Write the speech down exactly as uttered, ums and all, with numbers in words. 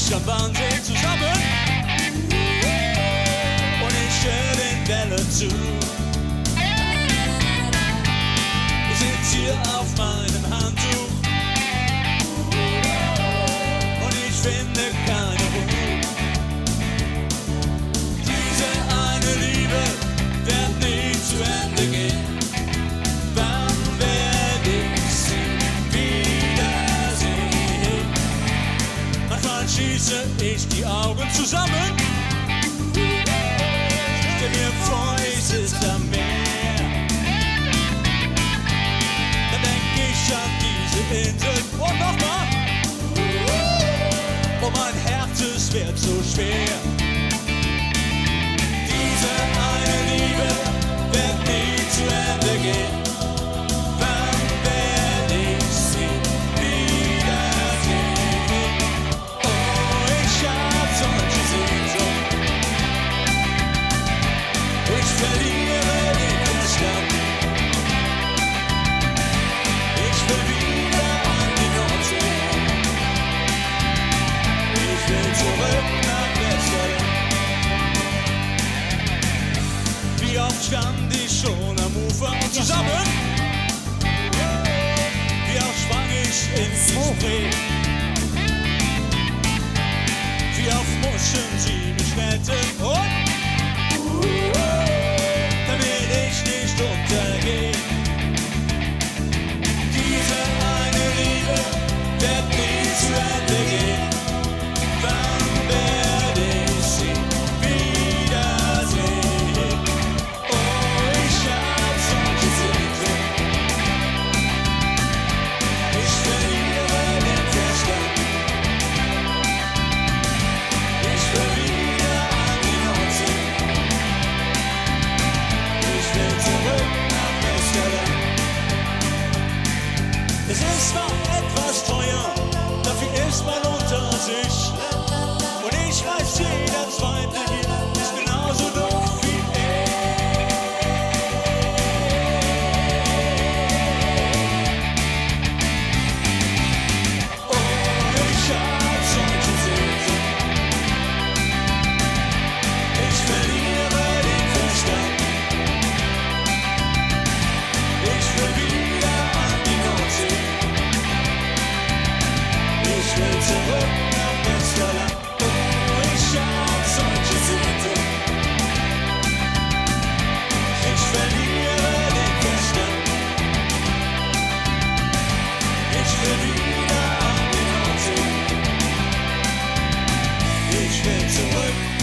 ich am Wannsee zusammen und ich höre den Wellen zu. Ich sitz hier auf meinem Handtuch und ich finde keine Ruhe. Diese eine Liebe wird nie zu Ende gehen. Wann werde ich sie wiedersehen? Manchmal schließe ich die Augen zusammen, stell mir vor, ich sitze am Meer. Dann denk ich an diese Insel und nochmal, oh mein Herz, es wird so schwer. Diese eine Liebe wird nie zu Ende gehen. Wann werde ich sie wiedersehen? Oh, ich hab solche Sehnsucht. Ich verliere den Verstand. Ich will wieder an die Nordsee. Ich will zurück nach Westerland. Wie oft stand ich schon am Ufer zusammen? Wie oft sprang ich in die Spree? Wie oft mussten sie mich retten? Und damit ich nicht untergehe. Diese eine Liebe wird nie zu Ende gehen. Wann werde ich sie wiedersehen? Oh, ich hab solche Sehnsucht. Ich verliere den Verstand. Ich will wieder an die Nordsee. Ich will zurück nach Westerland. Es ist zwar etwas teuer, dafür ist man unter sich. Und ich weiß, jeder Zweite hier ist genauso doof wie ich. Oh, ich hab solche Sehnsucht. Ich verliere den Verstand. Ich will wieder an die Nordsee. Ich will zurück nach Westerland. Oh, ich hab solche Sehnsucht. Ich verliere den Verstand. Ich will wieder an die Nordsee. Ich will zurück